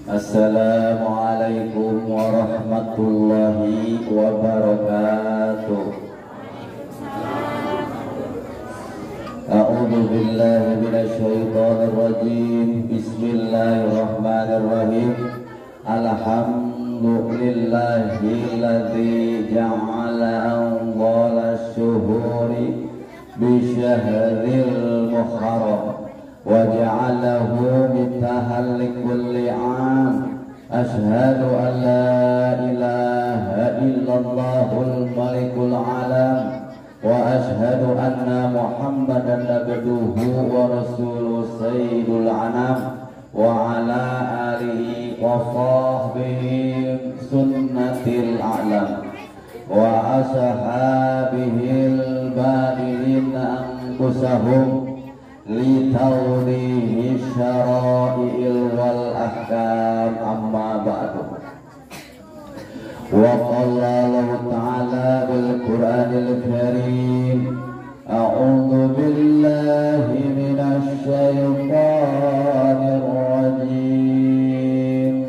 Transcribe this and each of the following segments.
Assalamualaikum warahmatullahi wabarakatuh. A'udzu billahi minasy syaithanir rajim. Bismillahirrahmanirrahim. Alhamdulillahilladzi ja'ala awwala syuhuri bi syahril muharram wa ja'alahu miftahan likulli 'am. Asyhadu an la ilaha illallahul malikul alam wa asyhadu anna Muhammadan abduhu wa rasuluhu sayyidul anam wa ala alihi wa sahbihi sunnatil a'lam wa ashabihil badilin anfusahum li tawdihi syara'i'il wal ahkam amma ba'du. Wa qala Allah ta'ala bil Qur'anil Karim a'udzu billahi minasy syaithanir rajim.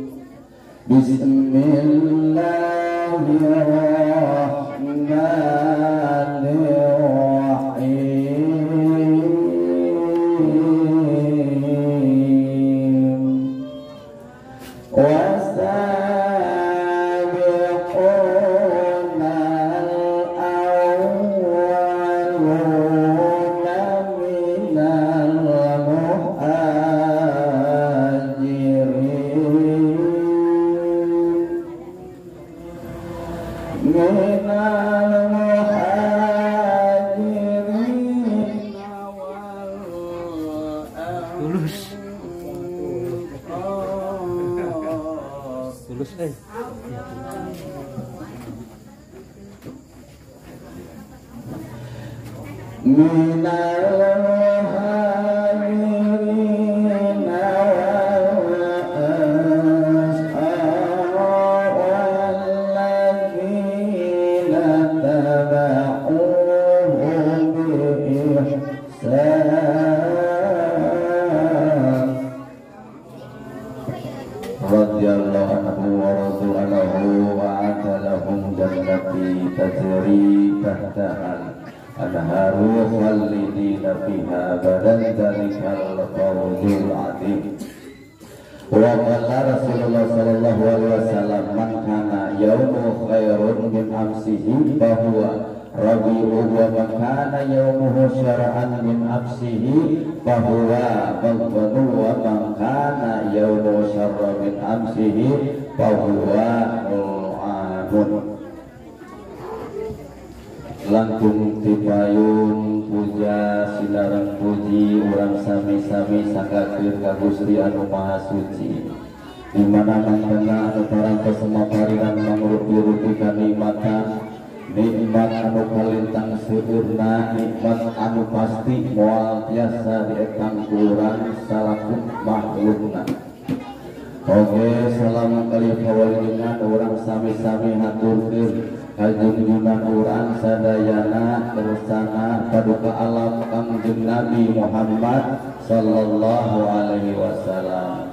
Langkung tipayun puja silarang puji urang sami-sami sanggakeun ka Gusti anu Maha Suci, di mana mangkana anu parantos sumapariran mangrupi-rupi kanikmatan, nikmat anu kalintang seueurna, nikmat anu pasti moal tiasa dietang urang salaku makhlukna. Oke, salam kali pawalungan urang sami-sami haturkeun kajunjunan urang sadayana tersana paduka alam Kangjeng Nabi Muhammad sallallahu alaihi wasallam.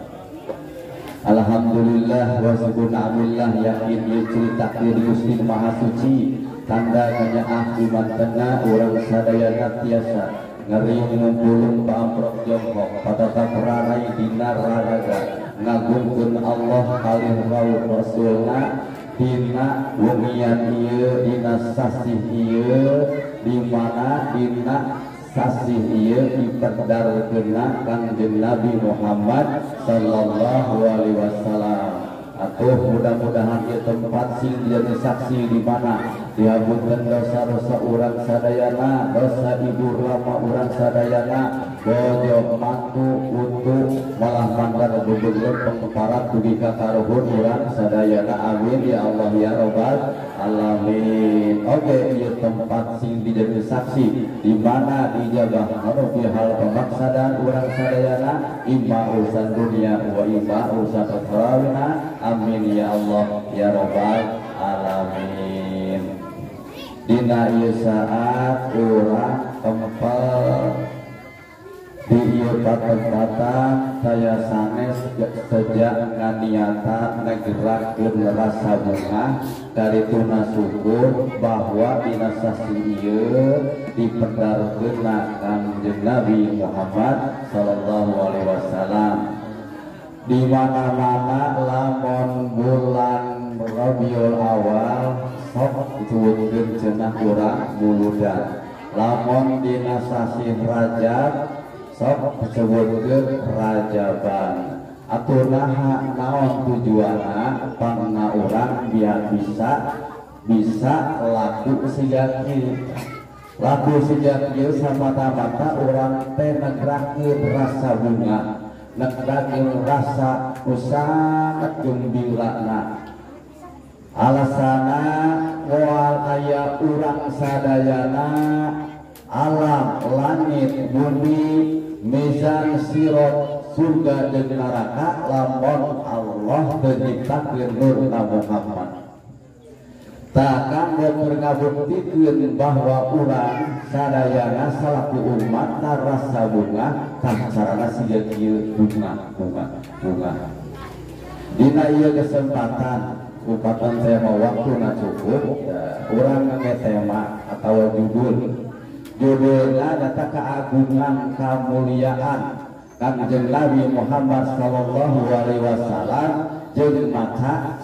Alhamdulillah wa subhanallah yakin ieu cerita di Gusti Maha Suci tanda kanyaah iman tengah urang sadayana tiasa ngering ngumpulun paamprok Tiongkok pada taprarai dina raraga ngagungkeun Allah kalih rawuh Rasulna dina wengian ieu dina sasih ieu di mana dina sasih ieu diperdarkeunna Kangjeng Nabi Muhammad sallallahu alaihi wasallam. Atuh mudah-mudahan ieu tempat sing jadi saksi di mana dihapunten dosa-dosa urang sadayana, dosa ibu lama urang sadayana, bojo mantu untuk malah mandar bebeuleuh pengparat dugi ka karuhun urang sadayana. Amin ya Allah ya rabbal alamin. Oke, ieu tempat sing dijadi saksi di mana dijaga anu fi hal pamaksadan urang sadayana, imma urusan dunia wa imma urusan akhirana. Amin ya Allah ya rabbal alamin. Dina ieu saat urang kempel di ieu tempat saya sanes sejak nganiatan ngagerakeun rasa bunga karituna syukur bahwa dina sasi ieu dipendarkeun Kanjeng Nabi Muhammad sallallahu alaihi wasallam. Di mana-mana lamun bulan Rabiul Awal sok disebutkeun cenah urang buludan. Lamun dina sasi Rajab sok disebutkeun Rajaban. Atunaha naon tujuanna pangna urang biar bisa laku sejati. Laku sejati samata-mata urang teh negrakeun rasa bunga, negrakeun rasa sangat gembirana. Alasana moal aya urang sadayana alam langit bumi mizan sirat surga jeung neraka lamun Allah teu nyiptakeun nurna Muhammad. Takkan ngabuktikeun bahwa urang sadayana salaku umat rasa bunga tah carana siga kieu bunga. Dina ieu kesempatan upatan saya mau waktu na cukup urang nge tema atau judulnya data keagungan kamuliaan Kanjeng Nabi Muhammad sallallahu alaihi wasallam jeung maca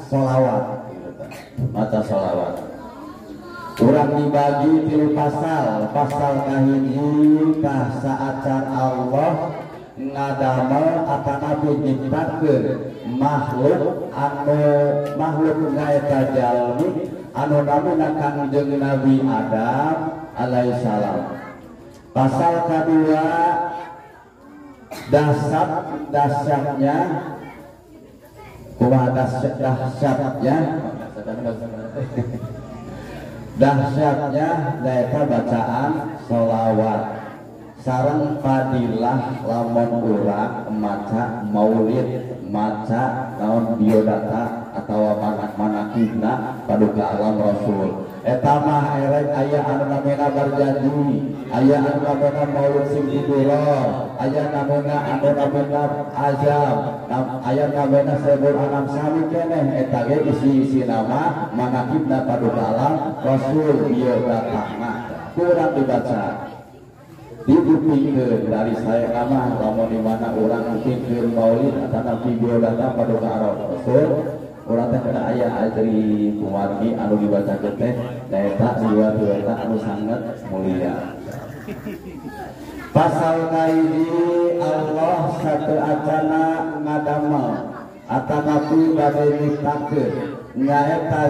sholawat. Urang dibagi tilu pasal kahiji tah saacan Allah ngadamel atanapi nyiptakeun makhluk ngaeta jalmi anu namina Kanjeng Nabi Adam alaihissalam. Pasal kedua dahsyatnya dahsyatnya bacaan sholawat sareng fadilah lamun urang maca maulid maca naon biodata atawa manakibna paduka alam Rasul. Eta mah aya anu namina berjanji, aya anu namina maulid simdidullah, aya namina anu namina azam, aya namina sebul anam sami keneh eta ge isi nama manakibna paduka alam Rasul biodatana kurang dibaca. Dibuktikan dari saya nama lamun di mana orang bikin maulid atau nabi biodata pada arah Rasul orang teh kena aya ajri kumargi anu dibaca teh eta riwayat anu sangat mulia. Pasal kaiji Allah satu acana ngadamel atau nabi bade nyiptakeun nyaeta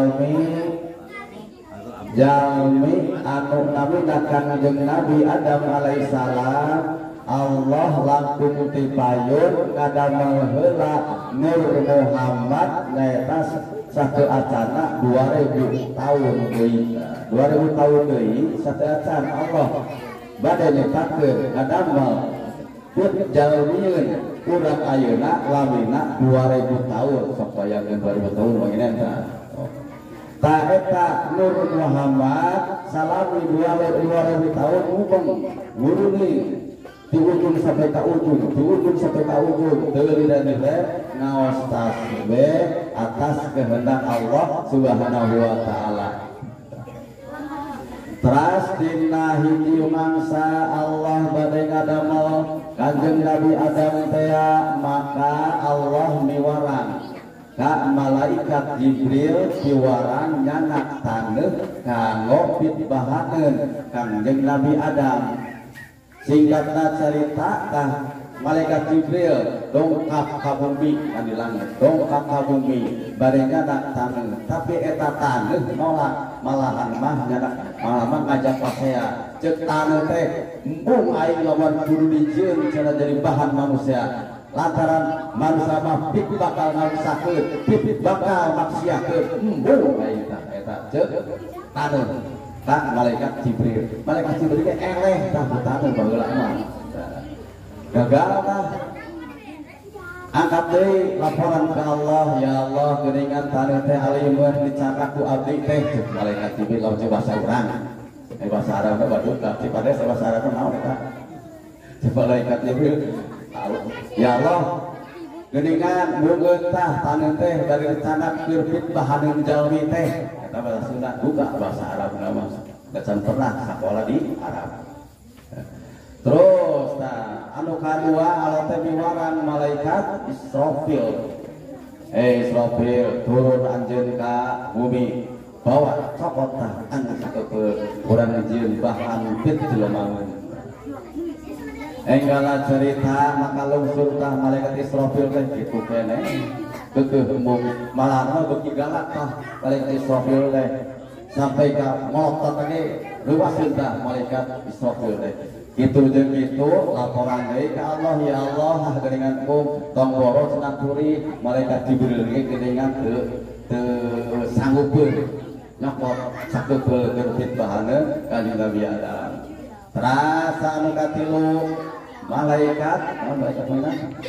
jalmi anu namina Kanjeng Nabi Adam alaihissalam. Allah langkung tipayun ngadamel heula Nur Muhammad nyaeta sakeun acana 2000 tahun deui sakeun acana Allah bade nyiptakeun ngadamel put jalmieun urang ayeuna lamina 2000 tahun sok bayangkeun 2000 tahun mangina tah. Eta Nur Muhammad salami 2000 tahun mubeng guruni di ujung sampai ke ujung teuing dan ngaos tasbih atas kehendak Allah Subhanahu wa taala. Teras dina hiji mangsa Allah bade ngadamel Kanjeng Nabi Adam teh maka Allah miwarang ka malaikat Jibril piwarang nyanak taneuh kanggo pitbahakeun Kanjeng Nabi Adam. Singkatna cerita tah malaikat Jibril dongkap ka bumi di langit, dongkap ka bumi bari nyanak taneuh, tapi eta taneuh nolak malahan mah nyanak malahan ngajak pasea ceuk taneuh teh embung aing lawan kudu dijieun cara jadi bahan manusia. Lantaran manusia mah pit bakal ngarusakeun, pit bakal maksiakeun, embung eta ceuk taneuh tak malaikat Jibril. Malaikat Jibril ge eleh tah taneuh baheula mah. Gagal tah. Angkat deui laporan ka Allah, ya Allah geuningan taneuh teh alimeun dicatat ku abdi teh. Malaikat Jibril lawan bahasa urang. Bahasa Arab teh badut tapi pada bahasa Arab naon eta? malaikat Jibril, ya Allah, geningan mungeun tah taneun teh dari rencana keur fitbahaneun jalmi teh. Eta bahasa Sunda buka bahasa Arab nama. Gecan pernah sakola di Arab. Terus anu kadua Allah teh miwarang malaikat Israfil. Israfil turun anjeun ka bumi. Bawa cokot tah anu sakepeul urang dijieun bahan pit jelemaeun. Enggala cerita maka lungsur tah malaikat Israfil teh kitu keneh. Keukeuh embung malah beuki galak tah malaikat Israfil teh sampai ka molotot teh ruwaseun tah malaikat Israfil teh. Kitu jeung kitu laporan deui ka Allah, ya Allah geuninganku tong boro cenah turi malaikat Jibril ge geuningan teu sanggupkeun nyokot sakepeul keur fitbahaneun kanjeng Nabi Adam. Terasa anu katilu malaikat mana?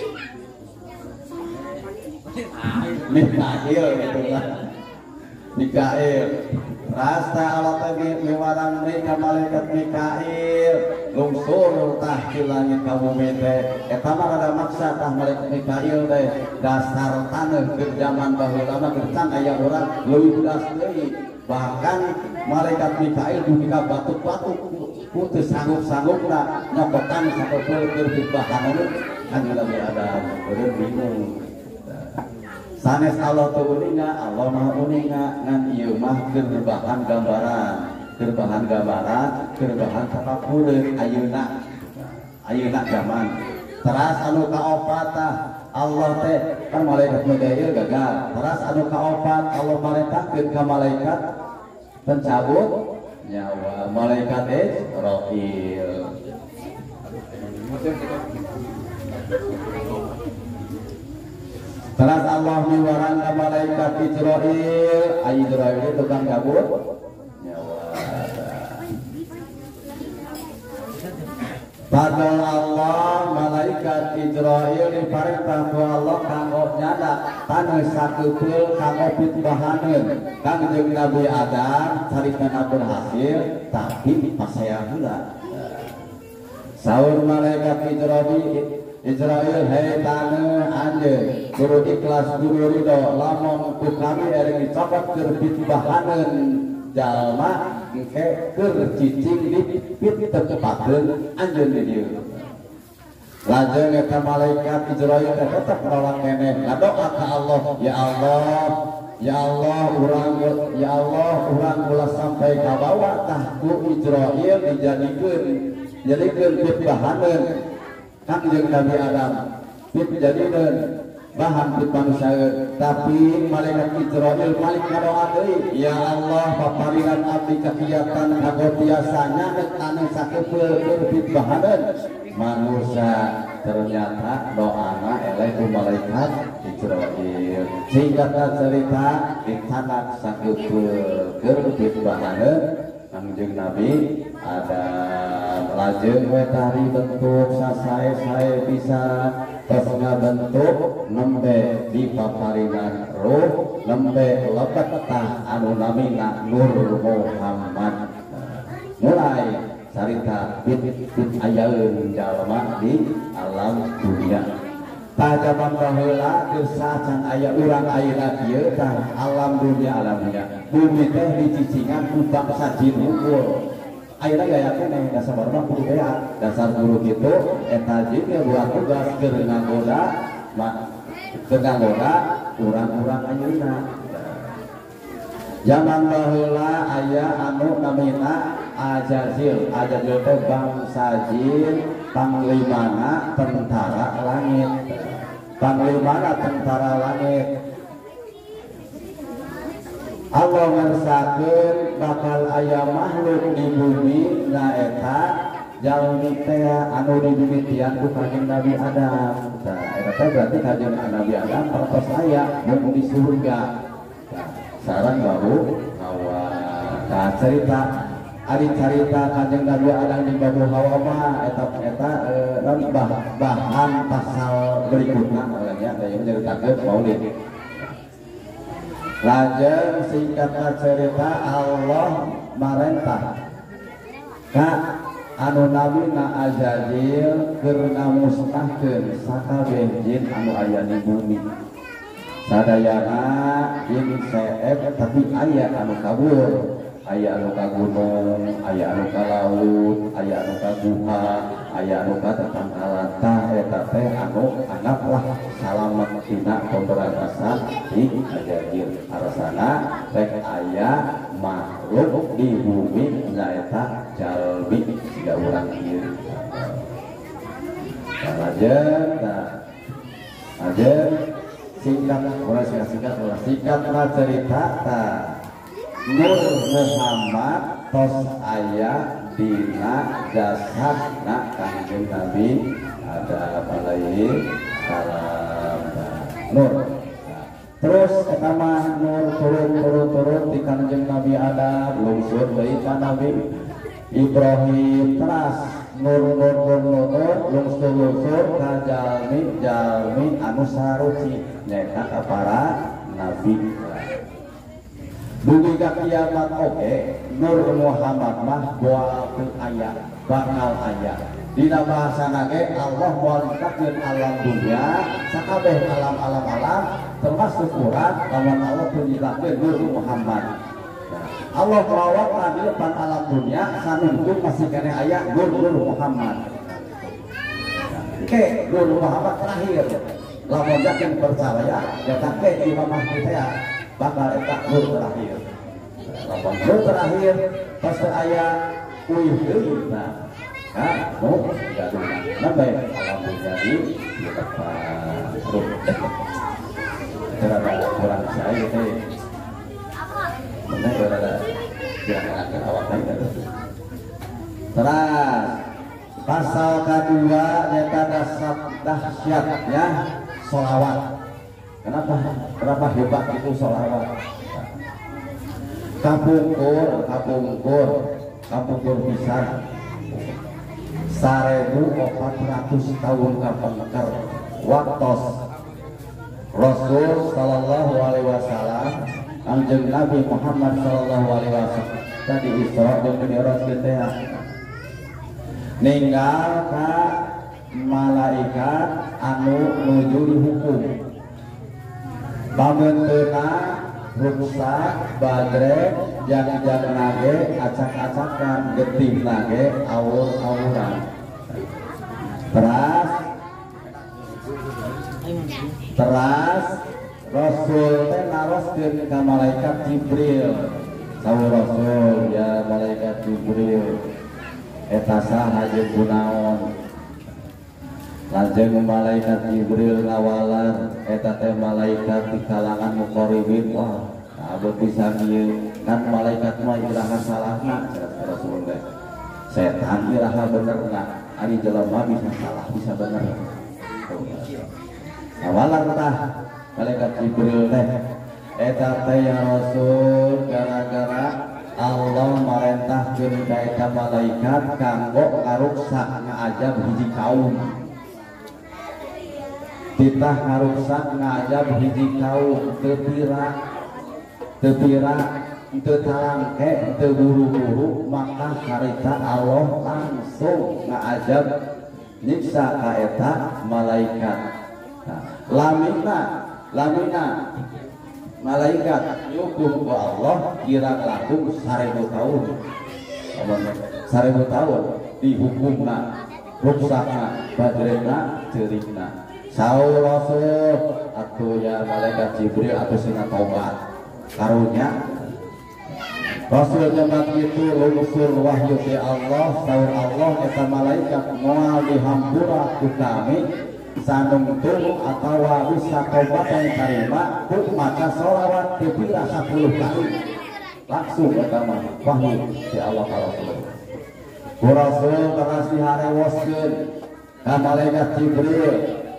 Mikail gitu kan. Mikail. Rasa Allah tadi miwarang mereka malaikat Mikail lungsur tah di langit ka bumi teh. Eta mah rada maksa tah malaikat Mikail teh dasar taneuh keur zaman baheula mah gercan aya urang leuwih bedas deui. Bahkan malaikat Mikail dugi ka batuk-batuk teu sanggup-sanggupna nyokotan sakepeul keur fitbahaneun anu Nabi Adam. Beureun bingung. Sanes Allah teu uninga, Allah mah uninga ngan ieu mah keur bahan gambaran, keur bahan tatapureun ayeuna zaman. Teras anu kaopat tah Allah teh kan malaikat Mikail gagal. Teras anu kaopat Allah marentakeun ka malaikat pencabut nyawa, malaikat Israfil. Teras Allah miwarang ka malaikat Israfil, Israfil itu tukang cabut nyawa. Padahal Allah malaikat Israfil diparentah ku Allah kanggo nyada taneuh sakepeul kanggo fitbahaneun Kangjeng Nabi Adam caritana berhasil tapi pasaya heula. Saur malaikat Israfil hei taneuh anjeun guru ikhlas guru ridho lamun ku kami ereng dicopot keur fitbahaneun jalma engke keur cicing di pit tetepakeun anjeun di dieu. Lajeng eta malaikat Israfil teh tetep nolak keneh ngadoa ka Allah, ya Allah urang ulah sampai ka bawah tah ku Israfil dijadikeun fitbahaneun Kangjeng Nabi Adam dijadikeun bahan fitbahaneun. Tapi malaikat Israfil malik ngadoa deui, ya Allah paparingan abdi kakiatan kanggo tiasanya taneuh sakepeul keur fitbahaneun manusia. Ternyata doana eleh ku malaikat Israfil. Singkatna cerita ditanak sakepeul keur fitbahaneun Kangjeng Nabi Adam. Lajeng we tari bentuk sasae-sae bisa tos ngabentuk nembe di paparingan ruh nembe lebet tah anu namina Nur Muhammad. Mulai carita bit ayaeun jalma di alam dunia. Tah jaman baheula geus sacan aya urang ayeuna kieu tah alam dunia bumi teh dicicingan ku bangsa jin unggul. Ayeuna gaya keneh dasar mah kudu beak dasar guru kitu eta jin ge buat tugas keur nganggoda urang-urang ayeuna. Zaman baheula aya anu namina Ajazil teh bangsa jin panglimana tentara langit. Allah ngersakeun bakal aya makhluk di bumi nyaeta jalmi teh anu dimimitian ku Kanjeng Nabi Adam. Tah eta teh berarti Kanjeng Nabi Adam pertos aya mun di surga. Sareng baru Hawa. Tah cerita Kanjeng Nabi Adam jeung Babu Hawa mah eta bahan pasal berikutna nya aya nyaritakeun maulid. Lajeng singkatna cerita Allah marentah ka anu nabina Azazil keur ngamusnahkeun sakabeh jin anu aya di bumi. Sadayana jin seeb tapi aya anu kabur, aya anu ka gunung, aya anu ka laut, aya anu ka guha, aya anu ka tatangkalan. Tah eta teh anu anggaplah salamet tina pemberantasan di Azazil. Arasana rek aya makhluk di bumi nyaeta jalmi siga urang ieu. Aja singkat cerita Nur Muhammad tos aya dina jasadna Kanjeng Nabi ada alaihi salam. Nur terus eta mah nur turun di Kanjeng Nabi ada lungsur deui ka Nabi Ibrahim teras nur lungsur ka jalmi anu saruci nyaeta ka para nabi. Dugi ka kiamat oge Nur Muhammad mah boal aya bakal aya. Dina bahasana ge Allah moal diciptakeun alam dunia sakabeh alam termasuk urat lamun Allah penciptakeun Nur Muhammad. Allah melawat di depan alam dunia sanungkul masih kene aya Nur Muhammad. Ke Nur Muhammad terakhir. Lamun yakin percaya ya take Imam Mahdi teh bakal eta Nur terakhir. Lamun Nur terakhir pas aya uih deui nah. Mau jaduna nambah alam dunia di depan Nur. Terada kurang saya teh. Benar berada jangan awak itu. Terus pasal kedua yaitu dahsyatnya sholawat. Kenapa hebat itu sholawat? Kapungkur pisan 1400 tahun kapengker waktos Rasul sallallahu alaihi wasallam Kanjeng Nabi Muhammad sallallahu alaihi wasallam tadi Isra jeung Mi'raj teh ninggal ka malaikat anu nuju dihukum. Pamenteuna ruksak badrek jangan ge acak-acakan getihna ge awur-awuran. Teras Rasul teh naroskeun ka malaikat Jibril. Sawu Rasul ya malaikat Jibril eta saha jeung kunaon. Lajeng malaikat Jibril ngawalan eta teh malaikat di kalangan muqarribin. Wah, abot pisan ieu kan malaikat mah iraha salahna cenah Rasul teh. Setan iraha benerna, ari jelema bisa salah bisa bener. Ngawalan tah malaikat Jibril teh eta teh ya Rasul gara-gara Allah marentahkeun ka eta malaikat kanggo ngaruksak ngaajab hiji kaum. Kita ngaruksak ngaajab hiji kaum teu pira teu talangke teu buru-buru maka harita Allah langsung ngaajab nyiksa ka eta malaikat. Lamina malaikat dihukum ku Allah kira lakum 1000 tahun. 1000 tahun dihukumna ruksakna badrena ceurigna. Saul Rasul atuh ya malaikat Jibril atuh sina tobat karunya Rasul jaman itu lungsur wahyu ti Allah saur Allah eta malaikat moal dihampura ku kami sanungtung atawa bisa tobat yang karima ku maca sholawat dipira 10 kali langsung eta mah wahyu ti Allah ka Rasul. Ku Rasul teras diharewoskeun ka malaikat Jibril.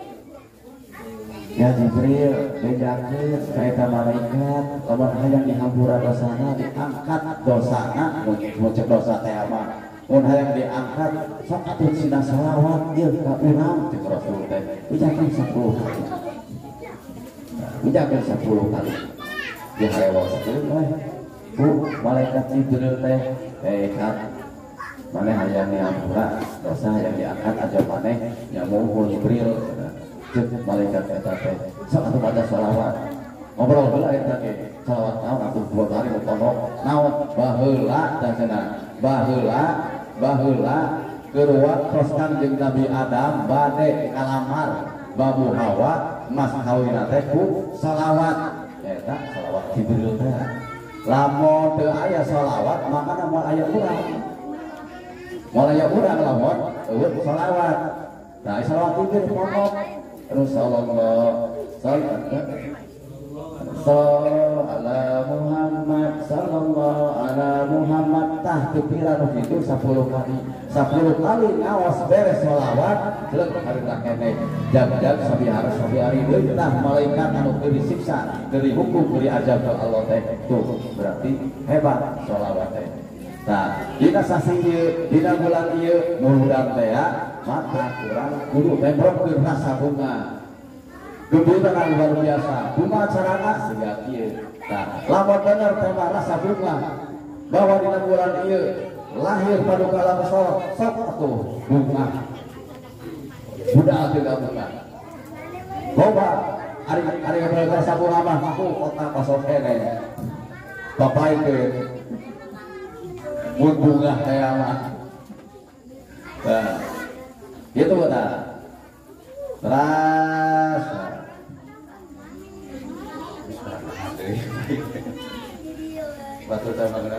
Ya Jibril bejakeun ka eta malaikat lamun hayang dihampura dosana diangkat dosana mun cek dosa teh mah mun hayang diangkat sok atuh sina shalawat ieu ka urang cek Rasul teh bejakeun 10 kali. Bejakeun 10 kali. Diharewoskeun we ku malaikat Jibril teh kat Maneh hayang niampura dosa yang diangkat aja maneh nyamuhun Jibril cek malaikat eta teh sok atuh maca shalawat ngobrol heula eta ge shalawat naon atuh 2 kali mutono naon baheula tah cenah baheula keur koskan jeung Nabi Adam bade kalamar babu Hawa mas kawina teh ku shalawat eta shalawat Jibril teh lamun teu aya shalawat maka moal aya urang lamun eueuh shalawat nah shalawat Jibril pokok terus sallallahu ala Muhammad tah kepiran itu 10 kali ngawas beres shalawat leuk harita keneh jag-jag sabihari deui tah malaikat anu teu disiksa teu dihukum teu diazab ku Allah teh tuh berarti hebat shalawat teh. Nah, dina sasi ieu dina bulan ieu mudah teh ya maka urang kudu membrongkeun rasa bunga gembira luar biasa bunga carana siga kieu. Nah, lamun bener tema rasa bunga bahwa dina bulan ieu lahir paduka alam sok atuh bunga budal teu bunga loba ari rasa bunga mah aku otak pasok kene papaikeun mun bunga teh mah nah itu betul teras batu barang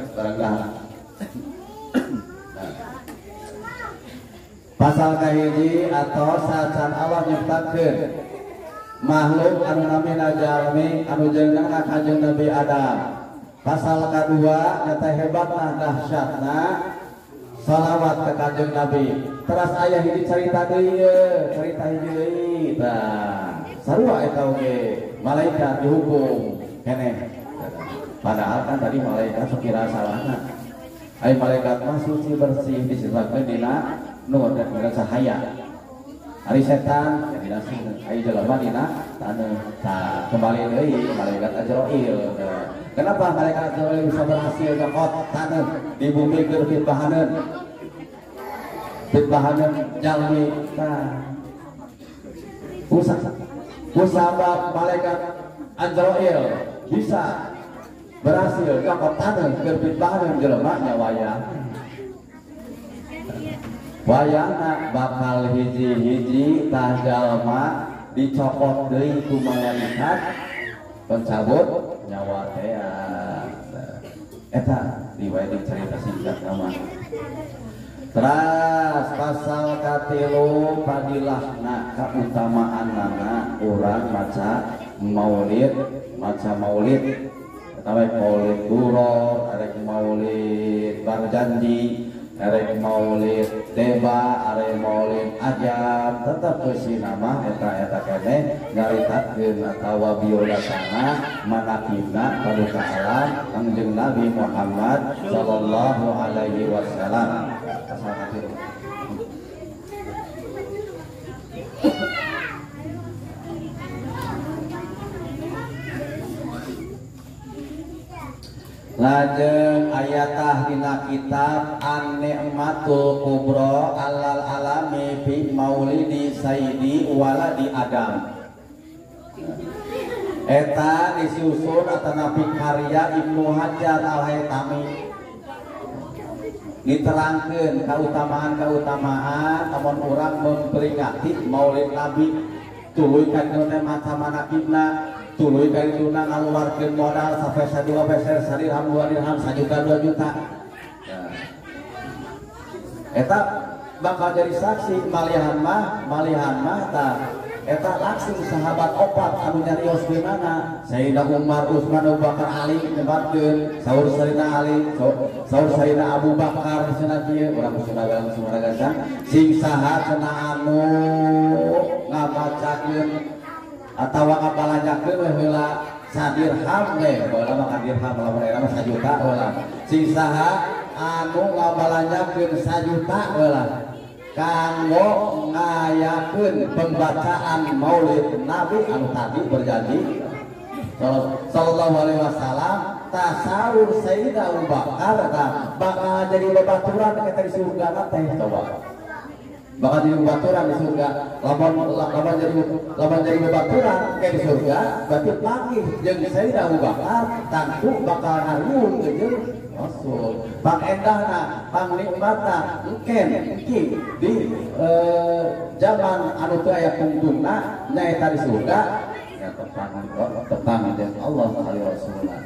pasal kahiji atau saat Allah nyiptakeun makhluk anu namina jalmi anu jenengan kanjeng Nabi Adam. Pasal kedua nyata hebatna dahsyatna salawat ke kanjeng Nabi. Teras aya hiji carita deui tah sarua eta oge malaikat dihukum keneh. Padahal kan tadi malaikat sekira salahna. Ai malaikat mah suci bersih disebutkeun dina nur dan cahaya. Ari setan yang dinasih ai jelema dina taneuh. Tah kembali deui malaikat Azrail. Kenapa malaikat Azrail bisa berhasil nyokot taneuh di bumi keur fitbahaneun jalmi tah. Kusabab malaikat Azrail bisa berhasil nyokot taneuh keur fitbahaneun jelema nya wayahna bakal hiji-hiji tah jalma dicokot deui ku malaikat pencabut nyawa teh eta riwayat cerita singkat nama. Teras pasal katilu padilahna kautamaanna urang maca maulid atawa maulid duror arek maulid barjanji arek maulid deba arek maulid ajam tetep beusi nama eta keneh nyaritakeun atawa biodatana manaqibna paduka alam kanjeng Nabi Muhammad sallallahu alaihi wasallam. Lajeng ayatah dina kitab An-Ni'matul Kubra alal alami fi maulidi sayyidi waladi Adam. Eta disusun atanapi karya Ibnu Hajar Al-Haytami. Diterangkeun kautamaan amun urang memperingati maulid Nabi tuluy kana mata manaqibna tuluy kaituna ngaluarkeun modal sapesa 2 peser sadirham 2 dirham 1 juta 2 juta. Eta bakal jadi saksi malihan mah tah eta langsung sahabat opat anu nyarios di mana Sayyidina Umar Utsman Abu Bakar Ali nyebatkeun saur sarina Ali saur sarina Abu Bakar cenah kieu urang sunagalan sumaraga sing saha cenah anu ngabacakeun atawa ngabalanjakeun we heula sadirham we heula mah dirham lamun era mah 1 juta heula sing saha anu ngabalanjakeun 1 juta heula kanggo ngayakeun pembacaan maulid Nabi anu tadi berjanji sallallahu alaihi wasallam tasawur Sayyidina Abu Bakar bakal jadi babaturan kita di surga teh coba. Bakal jadi babaturan di surga. Lamun jadi babaturan kayak di surga berarti pagi jeung Sayyidina Abu Bakar tentu bakal ngariung jeung Rasul. Pang endahna, pang nikmatna engken engki di zaman anu teu aya tungtungna nyaeta di surga ya tepang dengan Allah alaihi wasallam.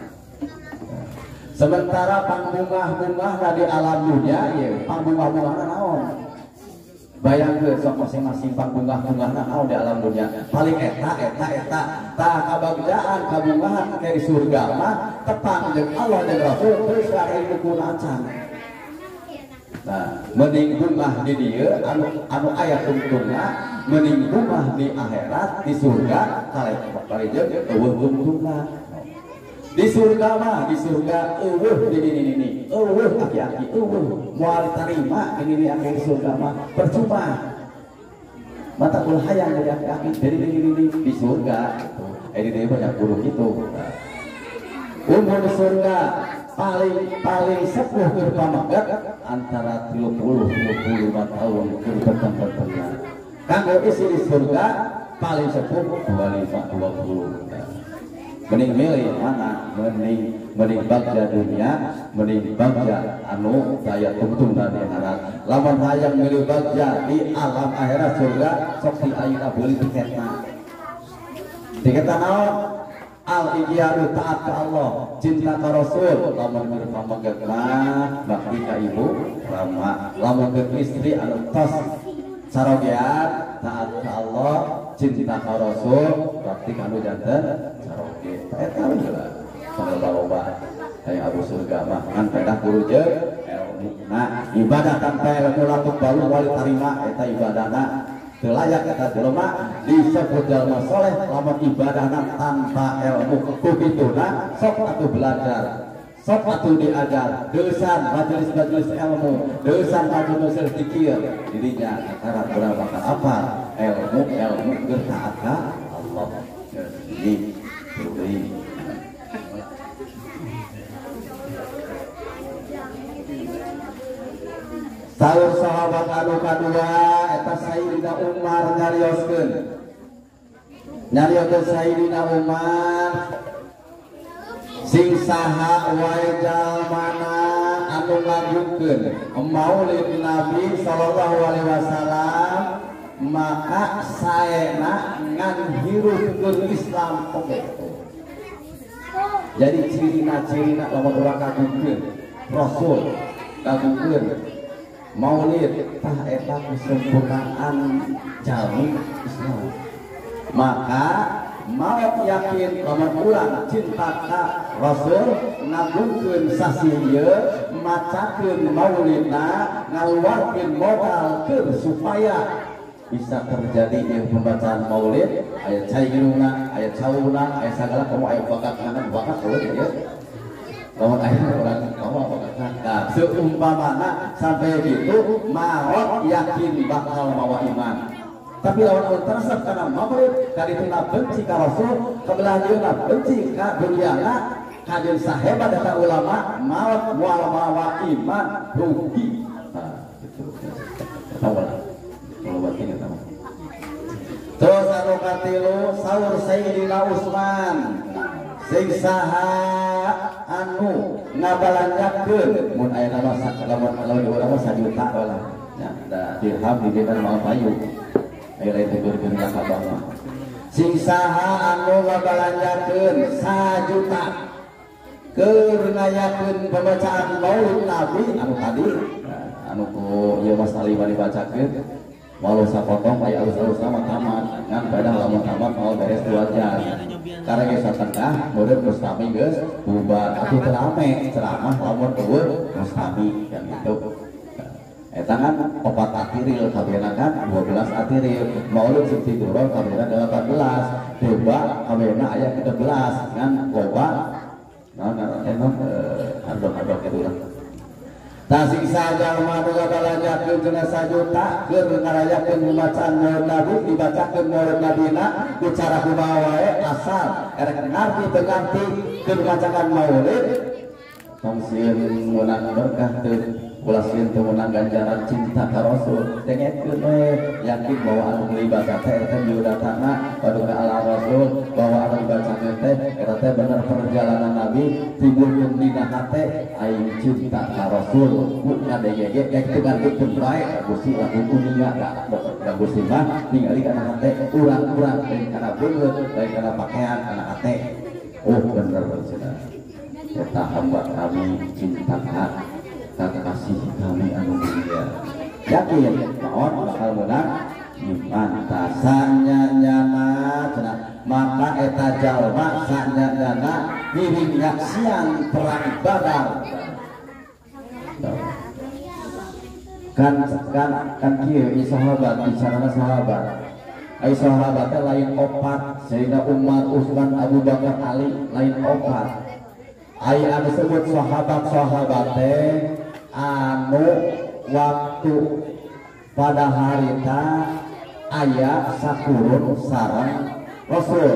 Sementara pangbungah-bungahna di alam dunia ya pangbungah-bungahna naon? Bayangkeun sok masing-masing pangbungah-bungahna naon di alam dunia. Paling eta tah kabagjaan kabungahan ke di surga mah tepang jeung Allah jeung Rasul terus lain dukuna acan. Nah, mending bungah di dieu anu aya tungtungna, mending bungah di akhirat di surga kali jeung eueuh tungtungna. Di surga mah di surga eueuh ini eueuh aki-aki eueuh moal tarima ini aki di surga mah percuma. Mata ulah hayang dari aki-aki dari di surga. Ini banyak guru gitu. Umur di surga paling sepuh ke pamagat antara 30-35 tahun ke tertentu. Kanggo isi di surga paling sepuh 25-20. Mending milih mana? Mending bagja dunia, mending bagja anu daya tungtung dan akhirat. Lamun hayang milih bagja di alam akhirat surga sok di ayeuna beuli tiketna. Tiketna naon? Al-ijyaru taat ka Allah, cinta ka Rasul. Lamun milih pamaget mah bakti ka ibu, rama. Lamun ke istri anu tos sarogean taat ka Allah, cinta ka Rasul, bakti ka anu janten saroge. Eta heula. Loba kayak Abu Surga mah kan pedah guru jeung ilmu. Nah, ibadah tanpa ilmu latuk baru wali tarima eta ibadahna teu layak eta jelema disebut jalma saleh lamun ibadahna tanpa ilmu. Kukituna sok atuh belajar. Sok atuh diajar, deusan majelis-majelis ilmu, deusan majelis zikir, dirinya antara berapa apa ilmu keur taat ka Allah. Jadi Saur sahabat anu kadua eta Sayyidina Umar nyarioskeun. Nyarioskeun Sayyidina Umar sing saha wae jalmana anu ngajukeun maulid Nabi sallallahu alaihi wasallam maka saena ngan hirupkeun Islam oge. Jadi cirina lamun urang kagukeun Rasul kagukeun maulid tah eta kesempurnaan jalmi Islam. Maka mau yakin lamun urang cinta ka Rasul ngagungkeun sasi ieu macakeun maulidna ngaluarkeun modal keur supaya bisa terjadi yang pembacaan maulid ayat cairuna ayat cauna ayat segala kamu ayat bakat kanan bakat boleh ya lawan ayat orang kamu bakat nah seumpamana sampai gitu mau yakin bakal mawa iman tapi lawan orang tersebut karena maulid kali itu benci ka Rasul kebelah dia benci ka dunyana kajian sahebat data ulama maut mual mawa iman rugi nah itu tahu lah terus anu katilu saur Sayyidina Utsman sing saha anu ngabalanjakeun mun aya nama lamun urang mah 1 juta lah nya da dirham di dieu mau payu aya lain teu ka bawah sing saha anu ngabalanjakeun 1 juta keur ngayakeun pembacaan maulid Nabi anu tadi anu ku ieu Mas Ali bari bacakeun walau sapotong aya alus-alus nama tamat kan padahal lamun tamat mau beres 2 jam karena geus satengah murid mustami geus bubar atuh teu rame ceramah lamun eueuh mustami kan gitu eta kan 4 atiril kabehna kan 12 atiril maulid sing tidurun kabehna 18 tiba kabehna aya 13 kan loba nah anu adu-adu kitu lah tasing saja manusia balajakeun jeung sajuta keur ngarayakeun pembacaan maulid Nabi dibacakeun maulid Nabina ku cara kumaha wae asal erek ngarti teu ngarti keur bacaan maulid tong sieun meunang berkah teu ulah sieun teu meunang ganjaran cinta ka Rasul dengekeun we yakin bahwa anu nglibat teh eta diudatana paduka ala Rasul bahwa anu baca teh eta teh bener perjalanan Nabi timbulkeun dina hate aing cinta ka Rasul ku ngadege kayak teu ngartikeun bae Gusti lamun uninga ka Gusti mah ningali kana hate urang-urang lain kana beungeut lain kana pakaian kana hate oh bener cenah eta hamba kami cinta kasih kami anu mulia yakin naon bakal menang iman tasanya nyana cenah maka eta jalma sanyana miring nyaksian perang Badar kan kieu sahabat bicarana sahabat ai sahabat lain opat Sayyidina Umar Utsman Abu Bakar Ali lain opat ai anu disebut sahabat-sahabat teh anu waktu pada harita aya sakurun sareng Rasul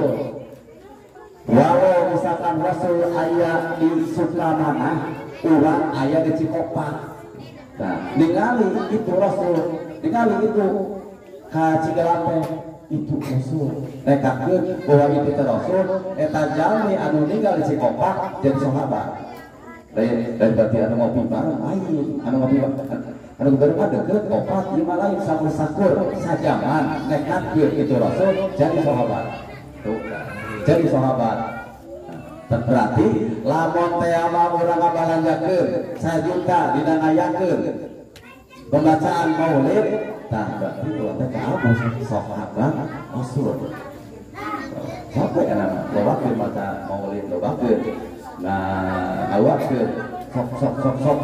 walau misalkan Rasul aya di Sukamana urang aya di Cikopat nah ningali itu Rasul ningali itu ka Cigalate itu Rasul nekakeun bahwa itu Rasul eta jalmi anu ninggal di Cikopat jadi sahabat lain berarti anu ngopi bareng lain anu ngopi anu bareng ada deket opat lima lain sakur-sakur sajaman nekakeun itu Rasul jadi sahabat tuh jadi sahabat berarti lamun teh mah urang ngabalanjakeun 1 juta dina ngayakeun pembacaan maulid tah berarti urang teh kamu sahabat Rasul sampai anak bawakeun baca maulid bawakeun nah awakeun sok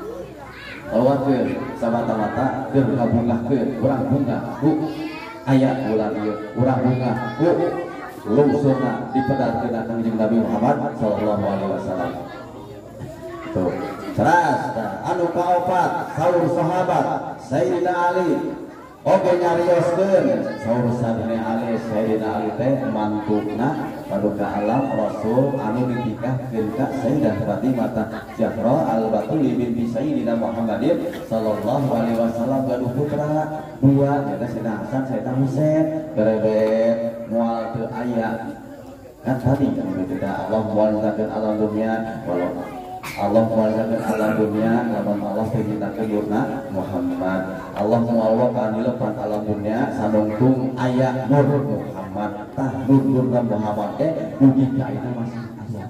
awakeun samata-mata keur ngabungahkeun urang bunga ku aya bulan ieu urang bunga ku lungsurna dipedatkeun Kanjeng Nabi Muhammad sallallahu alaihi wasallam tuh teras anu kaopat saur sahabat Sayyidina Ali oke nyarioskeun saur Sayyidina Ali teh mantuna paduka alam Rasul anu dinikahkeun ka Sayyidah Fatimah Zahra al-Batuli binti Sayyidina Muhammadin sallallahu alaihi wasallam gaduh putra dua eta Sayyidina Hasan Sayyidina Husain berebet moal teu aya kan tadi kan kita Allah muazakeun alam dunia walau Allah muazakeun alam dunia lamun Allah tejinakeun nurna Muhammad Allah muawakan dilepat alam dunia sanungtung aya nur Muhammad tah nur Muhammad teh mugi ka ayeuna masih aya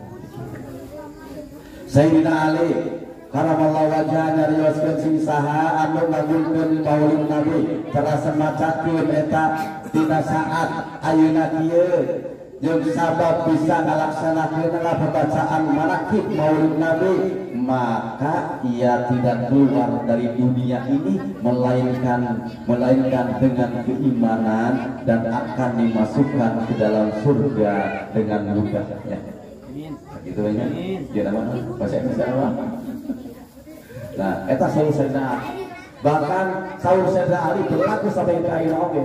Sayyidina Ali karamallahu wajhana riwayatkeun sing saha anu ngagulkeun maulid Nabi terasa macakeun eta dina saat ayeuna kieu jeung sabab bisa ngalaksanakeun pembacaan manaqib maulid Nabi maka ia tidak keluar dari dunia ini melainkan dengan keimanan dan akan dimasukkan ke dalam surga dengan mudahnya. Gitu ya. Dia nama bahasa Indonesia apa? Nah, eta Sayyidina bahkan Sayyidina Ali berlaku sampai ke akhir oke.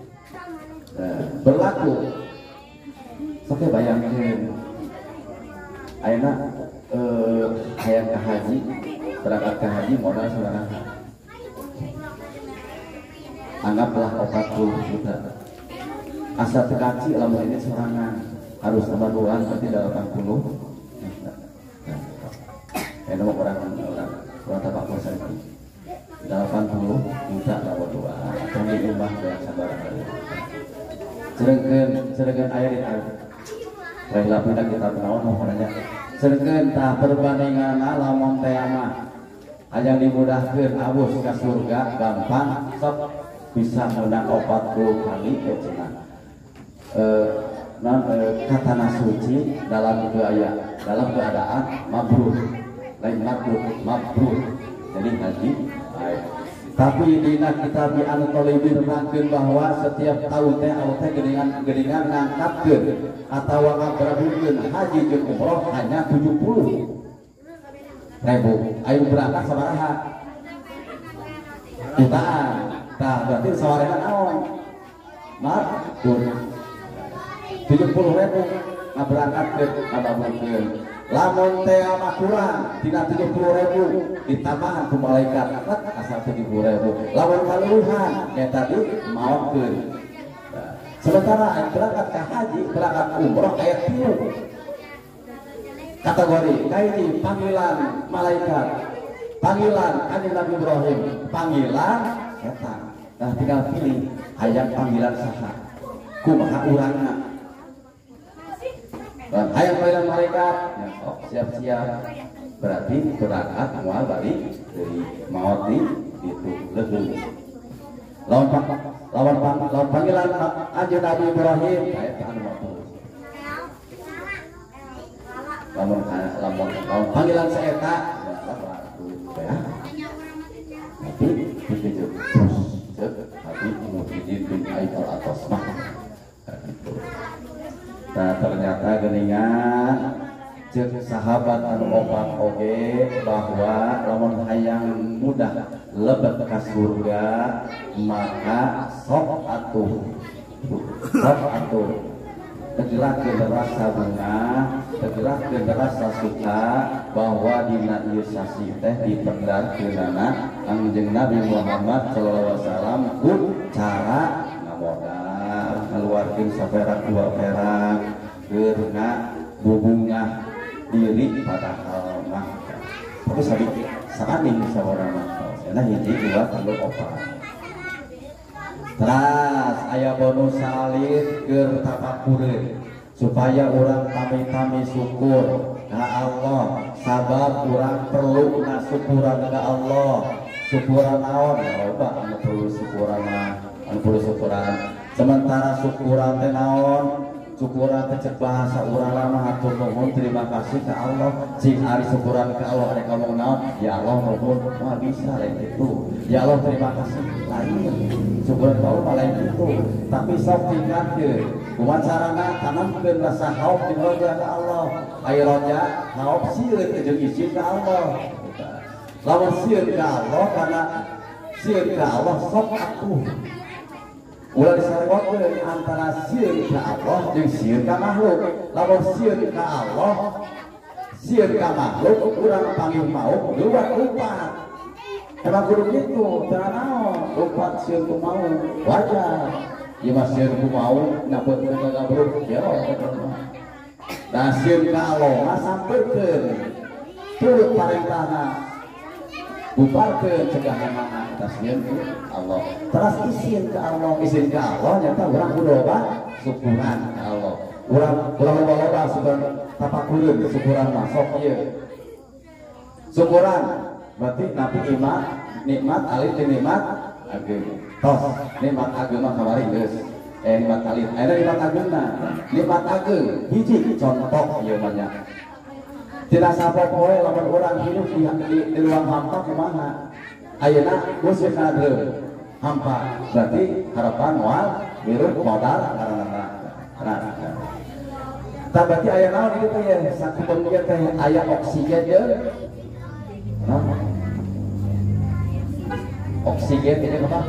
Berlaku. Oke bayangkan ayeuna hayang ka haji berangkat ke haji modal saudara anggaplah 40 juta asa tekaci lamun ini sorangan harus tambah bulan berarti 80 nama orang tapak puasa itu 80 juta lawan dua atau di rumah yang sabar sedangkan ayat itu rela pindah kita kenawan mohonnya sedangkan tak perbandingan lamun teh mah ajang dimudahkeun abus ka surga gampang sok bisa menang 40 kali cenah kata suci dalam keadaan mabrur lain mabrur jadi haji tapi dina kitab anu tolibir mangkeun bahwa setiap tahun teh geningan ngangkatkeun atawa ngabrahukeun haji jeung umroh hanya 70 ribu. Ayo berangkat sabaraha jutaan. Nah berarti sawarena naon mat 70.000 berangkat ke ababulkeun. Lamun teh mah kurang tina 70.000 ditambahan ku malaikat asal 70.000. Lamun kaluruhan kayak tadi maotkeun. Sementara berangkat ke haji, berangkat umroh kayak tilu kategori kayak panggilan malaikat, panggilan kanjeng Nabi Ibrahim, panggilan setan. Nah tinggal pilih hayang panggilan saha kumaha urangna. Dan hayang panggilan malaikat ya, oh, siap-siap berarti berangkat moal balik dari maot di itu leung. Lawan panggilan kanjeng Nabi Ibrahim kayak anu lamun panggilan saeta ya tapi dikejo terus tapi mungkin bin Aidal atas mah gitu. Nah ternyata geningan cek sahabat anu opat oge bahwa lamun hayang mudah lebet ka surga maka sok atuh tegelakeun rasa bunga, tegelakeun rasa suka bahwa dina ieu sasi teh dipendarkeunana Kangjeng Nabi Muhammad sallallahu alaihi wasallam ku cara ngamodal ngaluarkeun saperak dua perak keur ngabubungah diri padahal mah tapi sadiki sakanding sabarang mah cenah hiji dua tilu opat. Teras aya bonus salid keur tapakureun supaya orang tami-tami syukur ka Allah sabab urang perlu na syukuran ka Allah. Syukuran naon loba anu perlu syukuran anu perlu syukuran sementara syukuran teh naon syukuran teh cek bahasa urang mah hatur nuhun terima kasih ka Allah. Cing ari syukuran ka Allah ada ngomong naon ya Allah nuhun mah bisa lain itu ya Allah terima kasih lain syukuran ka Allah lain itu tapi sok tingkatkeun kumaha carana tanamkeun rasa hauf di roja ka Allah. Aya roja hauf sieun jeung izin ka Allah. Lawan sieun ka Allah karena sieun ka Allah sok atuh ulah disarewatkeun antara sieun ka Allah jeung sieun ka makhluk. Lamun sieun ka Allah sieun ka makhluk urang panggil mau luwat upat emang kudu kitu teu naon upat sieun ku mau wajar ieu mah sieun ku mau napeun ka gabruk ya nah sieun ka Allah mah sampeukeun turut parentahna bubarkeun cegahan atas sieun Allah. Terus izin ke Allah nyata urang kudu loba syukuran ka Allah. Urang loba syukuran tapakureun syukuran mah sok ieu. Syukuran berarti napi iman nikmat alif jeung nikmat ageung. Tos nikmat ageung mah kamari geus. Nikmat alif aya nikmat ageungna. Nikmat ageung hiji contoh ieu mah nya. Tidak sapopoe lamun urang hidup di ruang hampa kumaha ayeuna geus kadreum hampa berarti harapan moal hirup modal karana tah berarti aya naon ieu teh ya sakubeung ieu teh aya oksigen ye oksigen ini apa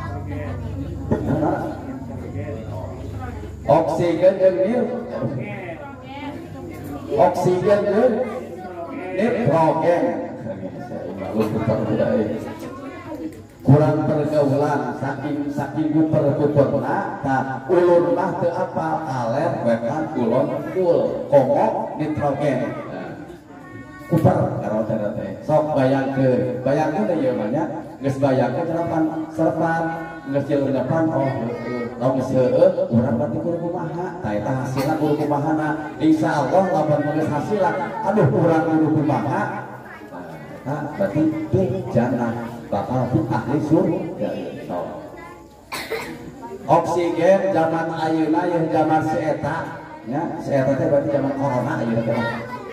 oksigen jeung ieu oksigen jeung nitrogen kurang pergaulan saking perkuperna tah ulun mah teu apal aler wekan kulon kul komo nitrogen kuper karo teh sok bayangkeun teh ieu mah nya geus bayangkeun serapan geus jeurepan oh lamun geus heueuh urang berarti kudu kumaha tah eta hasilna kudu kumahana insyaallah lamun geus hasilna aduh urang kudu kumaha nah berarti teh jannah bakal ahli surga insyaallah. Oksigen zaman ayeuna ya zaman seeta nya seeta teh berarti zaman corona ayeuna teh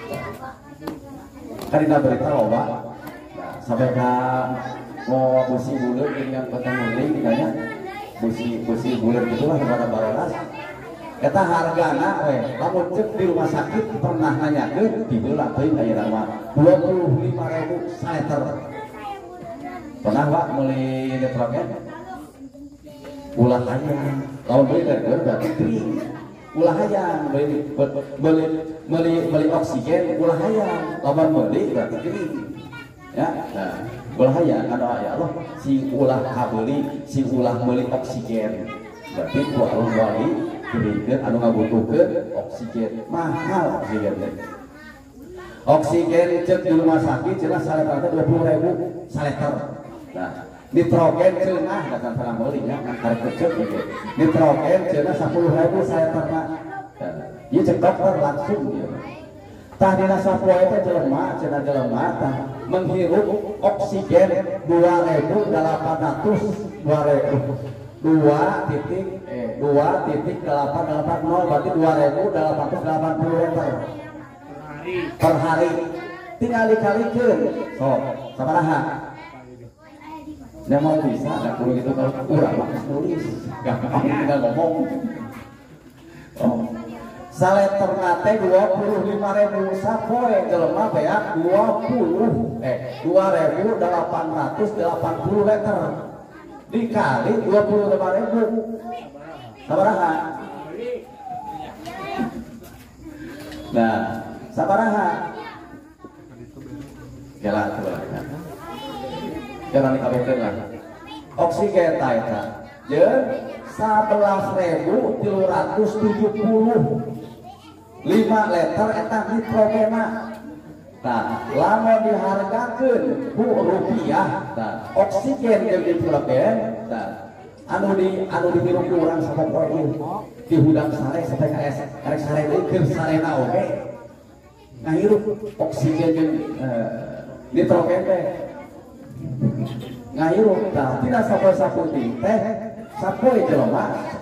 kan dina berita loba sampai ka mau busi buleut dengan petang muling tinggalnya busi buleut itu lah kepada baronas eta hargana lamun cek di rumah sakit pernah nanyakeun dibeula teuing aya nama 25.000 saliter. Pernah Pak meuli nitrogen? Ulah hayang. Lamun beli nitrogen berarti kering. Ulah hayang beli oksigen ulah hayang. Lamun meuli berarti kering. Ya, nah, ulah hayang ada ya Allah si ulah kabeli si ulah meuli oksigen. Berarti ku Allah wali diberikan anu ngabutuhkeun oksigen mahal oksigen teh. Oksigen cek di rumah sakit cenah saliter 20.000 saliter. Nah, nitrogen cenah datang pernah meuli nya karek cek ge. Nitrogen cenah 10.000 saliter na. Ieu cek dokter langsung dia. Tah dina sapoe teh jelema cenah jelema tah menghirup oksigen 2.800 2.880 berarti 2.880 liter per hari. Tinggal dikalikan sok sabaraha mau bisa nggak perlu gitu kalau kurang makas nulis gampang tinggal ngomong. Saliter nate 25.000 sapoe jelema beak 2.880 liter dikali 25.000 sabaraha? Nah, sabaraha? Jalan dikabekeun lah. Oksigen ta eta jeung 11.370 5 liter eta nitrogena. Nah, lamun dihargakeun ku rupiah, nah, oksigen jeung nitrogen, nah, anu dihirup ku urang sapoe ieu di hudang sare sampai ka es karek sare deui keur sarena oge ngahirup oksigen jeung nitrogen teh ngahirup. Tah tina sapoe-sapoe teh sapoe jelema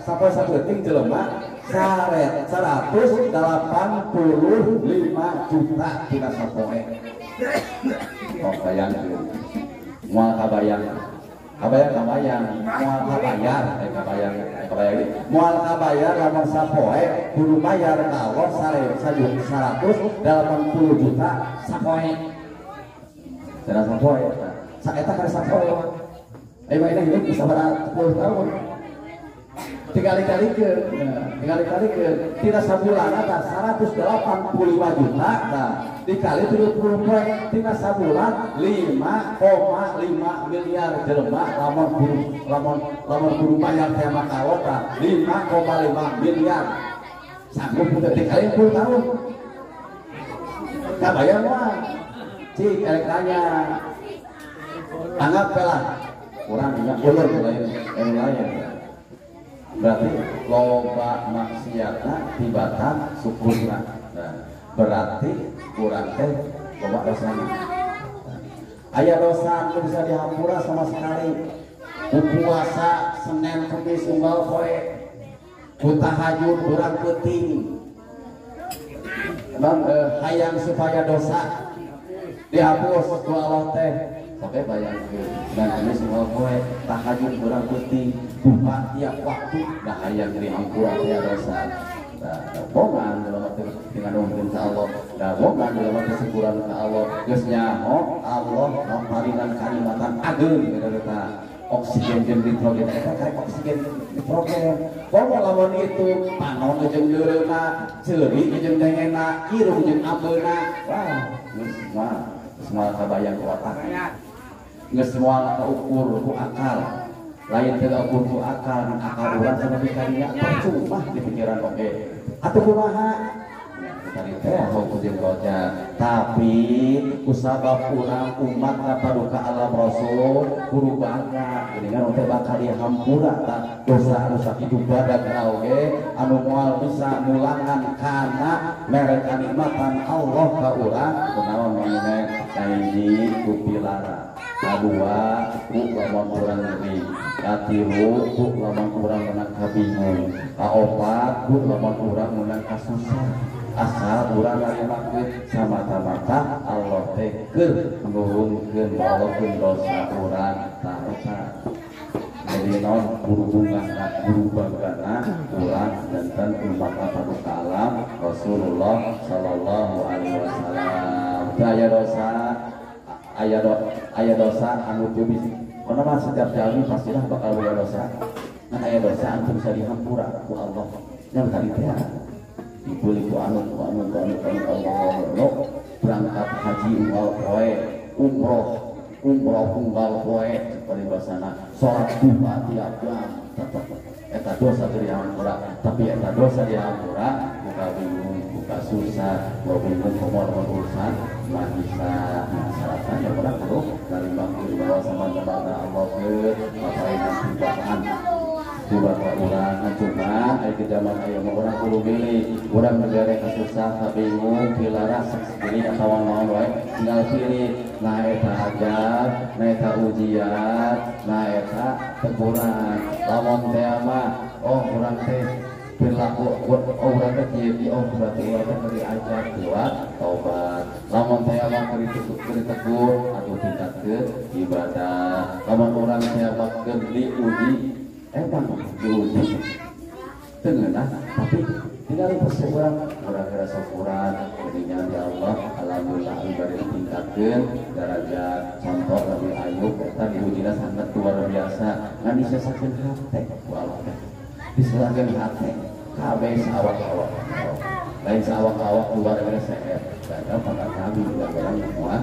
185 juta tina sapoe. Oh bayangkeun. Moal kabayang. Moal kabayar lamun sapoe kudu bayar ka Allah 180 juta sapoe. Tina sapoe. Saeta ka sapoe. Ini hidup bisa berapa 10 tahun. Tinggal dikalikan tidak sabulan atas 185 juta nah, dikali 70 poin tidak sabulan 5,5 miliar jelema lamun guru bayar tema kawota 5,5 miliar sanggup untuk dikali 10 tahun kabayang mah cik elektranya anggap pelah kurang ingat ulur lain berarti loba maksiatna tibatan syukurna. Nah, berarti kurang teh loba dosana. Aya dosa bisa dihampura sama sekali. Puasa Senin Kamis unggal poe. Ku tahajud urang peuting. Hayang supaya dosa dihapus ku Allah teh. Oke bayangkeun dan ini semua poe tahajud urang peuting duha tiap waktu dah hayang diampura aya dosa. Bogan dalam arti dengan nuhun ka Allah, da bogan dalam arti syukuran ka Allah. Geus nyaho Allah maparingan kalimatan ageun eta oksigen jeung nitrogen eta karek oksigen nitrogen. Boga lamun itu panon jeung deureuna, ceuri jeung dengena, irung jeung ambeuna. Wah, geus semua kabayang ku otak. Geus semua kaukur ku akal. Lain teu ukur ku akal urang sama dikadinya percuma di pikiran oge. Atuh kumaha? Tadi teh hukum goja. Tapi kusabab urang umat kapaduka alam Rasul kudu bangga. Dengan teh bakal dihampura ta dosa-dosa hidup badan oge anu moal bisa mulangan kana mere kanikmatan Allah ka urang kunaon mangene kahiji ku pilara. Kadua ku lamun urang ngeri, katilu ku lamun urang menang kabingung, kaopat ku lamun urang menang kasusah. Asal urang ngarimakeun samata-mata Allah teh keur nuhunkeun walaupun dosa urang ta eta. jadi non berhubungan ulang dan umat Abdul Kalam Rasulullah Sallallahu Alaihi Wasallam. Ayah dosa anu tubis. Karena setiap jami pastilah bakal aya dosa. Nah aya dosa anu bisa dihampura ku Allah. Yang tadi teh dibeli ku anu Allah berangkat haji umroh unggal poe seperti bahasana sholat duha tiap jam eta dosa dihampura. Tapi eta dosa dihampura buka bingung buka susah bingung komor urusan mah bisa masyarakat yang orang perlu dari bangku di bawah sama lembaga Allah ke papain timbaan tiba-tiba orang cuma di zaman ayo orang perlu pilih orang negara kesusah bingung pilaras pilih atau mau wae tinggal pilih nah eta ajar nah eta ujian nah eta teguran lamun teh mah urang teh perilaku orang teh berarti orang teh diajar kuat taubat lamun teh mah tegur atau tingkat ke ibadah lamun orang teh mah diuji diuji tengenah tapi tinggal bersyukuran orang rasa syukuran jadinya ya Allah alhamdulillah ibadah tingkatkeun derajat contoh Nabi Ayub eta diujinya sangat luar biasa ngan disesakeun hate ku Allah diserahkeun hate kabeh sawak-awak lain sawak-awak luar biasa dan pada kami juga orang kuat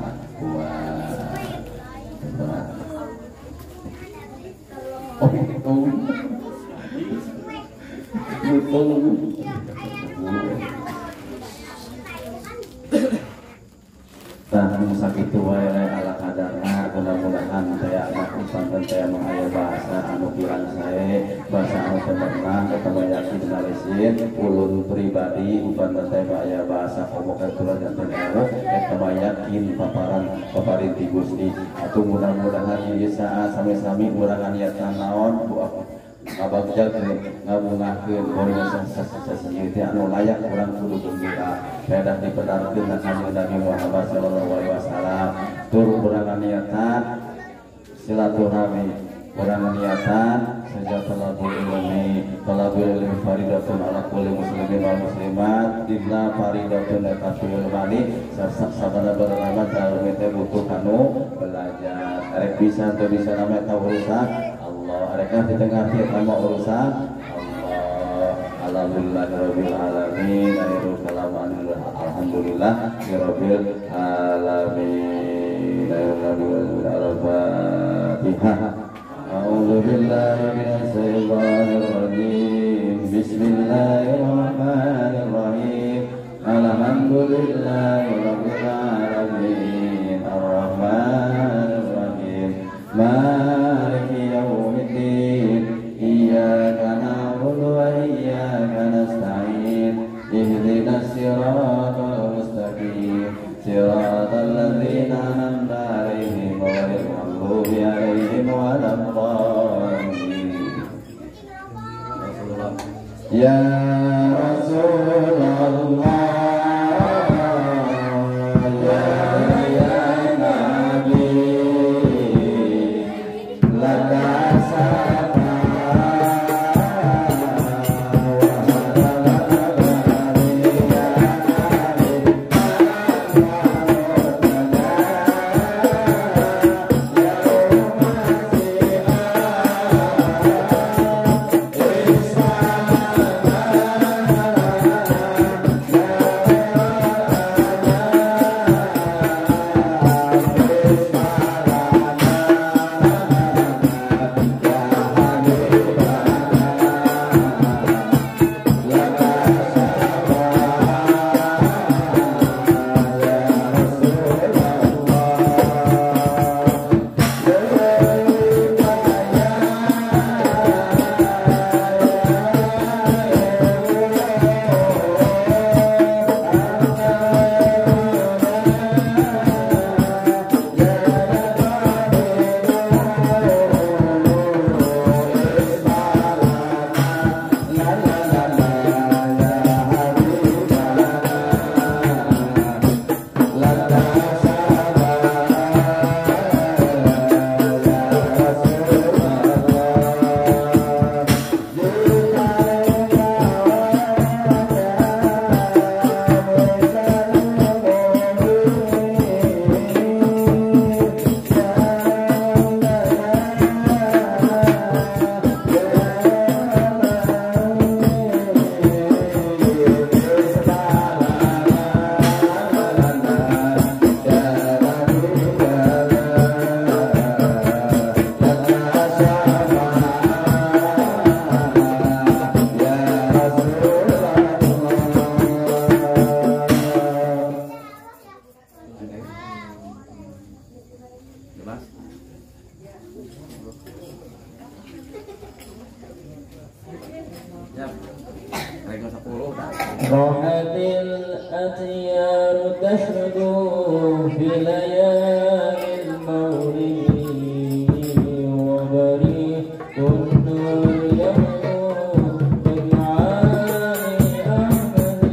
sakit wae ala kadarna mudah-mudahan saya anak usan dan saya mengayah bahasa anu kirang saya bahasa anu temerna ketemu yakin nalesin ulun pribadi upan dan saya mengayah bahasa komokan tulah dan tenewo ketemu yakin paparin ti Gusti atuh mudah-mudahan ieu saat sami-sami mudahan niatan naon ngabagja ngabungakeun organisasi seseueut anu layak urang kudu gembira pedah dipedarkeun ka kanjeng Nabi Muhammad sallallahu alaihi wasallam tur urang niatan silaturahmi urang niatan sajatallahu ilmi talabul ilmi faridatun ala kulli muslimin wal muslimat dina faridatun tatul mani sabana berlama dalem teh butuh kanu belajar arek bisa teu bisa nama eta urusan mereka di tengah nama urusan Allah alhamdulillahirabbil alamin akhirul kalam alhamdulillah rabbil alamin al-fatihah a'udzu billahi minasy syaithanir rajim bismillahirrahmanirrahim alhamdulillahirabbil alamin arrahmanir rahim maliki yaumiddin iyyaka na'budu wa iyyaka nasta'in ihdinas siratal mustaqim siratal ladzina an'amta 'alaihim ghairil maghdubi 'alaihim waladdallin ya Rasulullah ya الأطيار تشدو في ليالي المولد وبريق النور يبدو بدعاء أحمد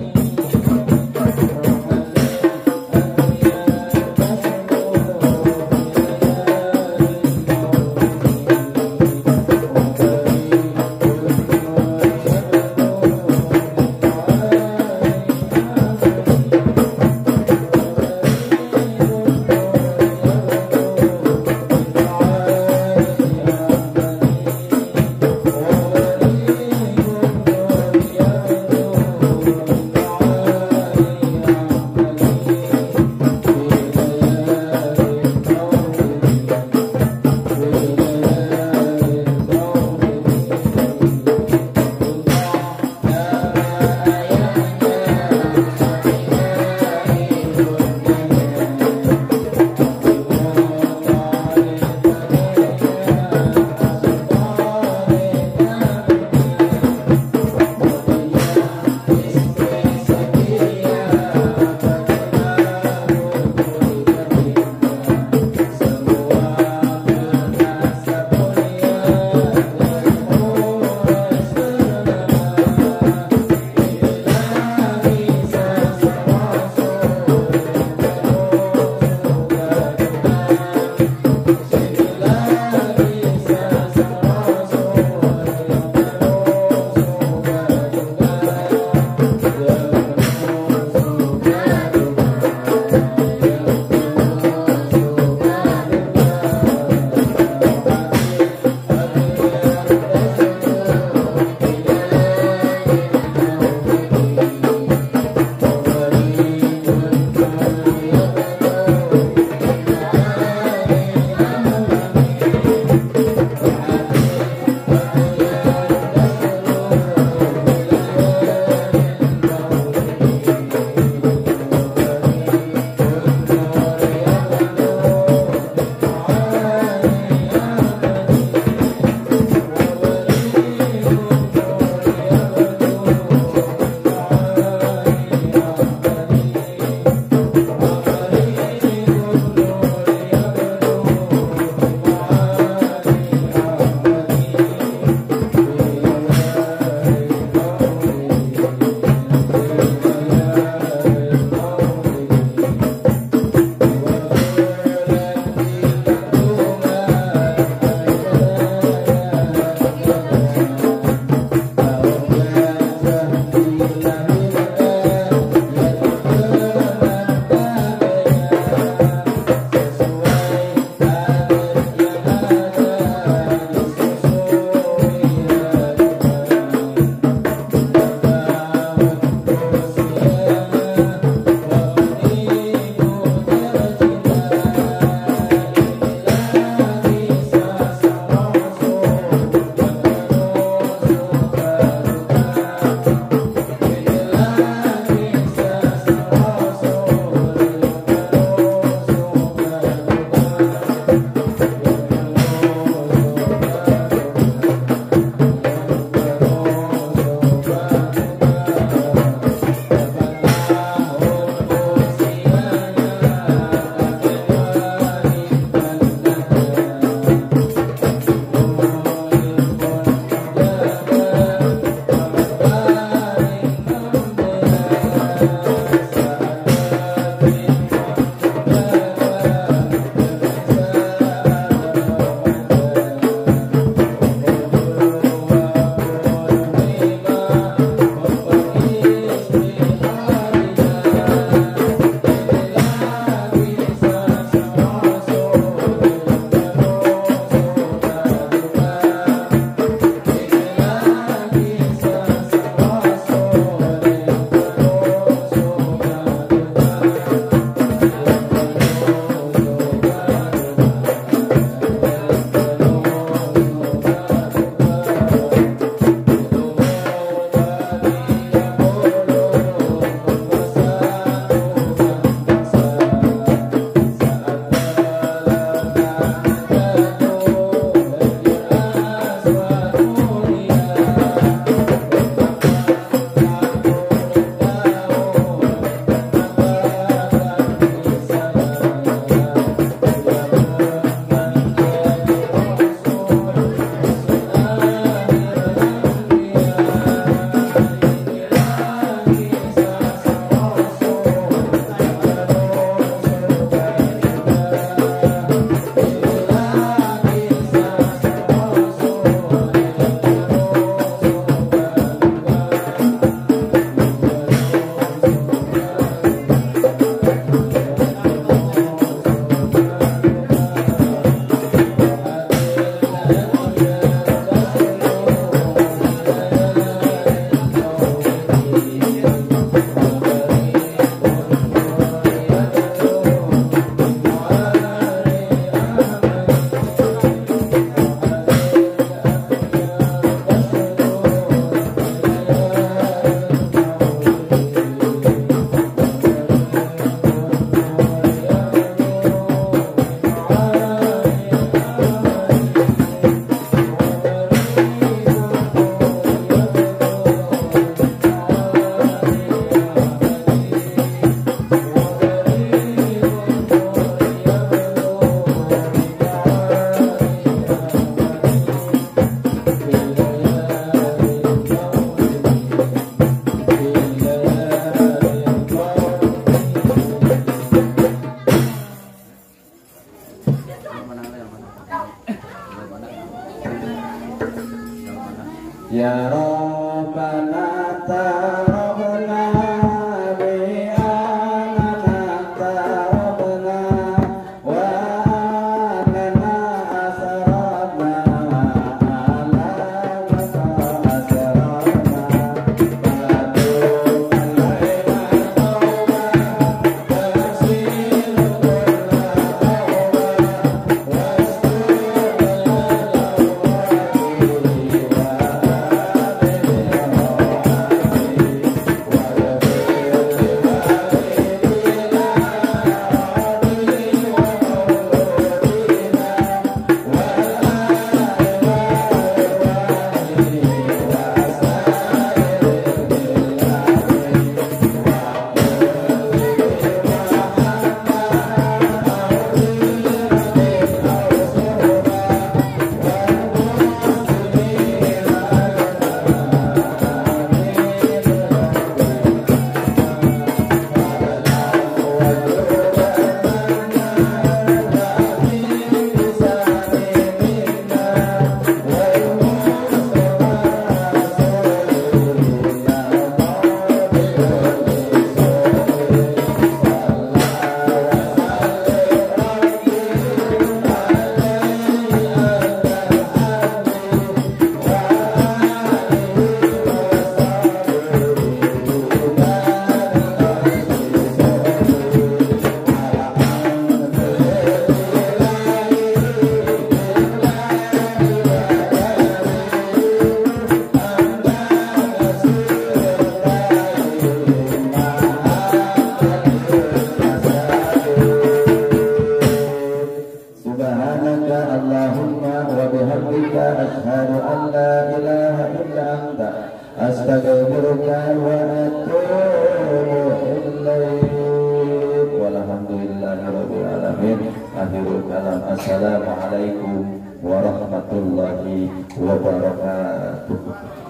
Alhamdulillahirabbil alamin. Akhirul kalam, assalamualaikum warahmatullahi wabarakatuh.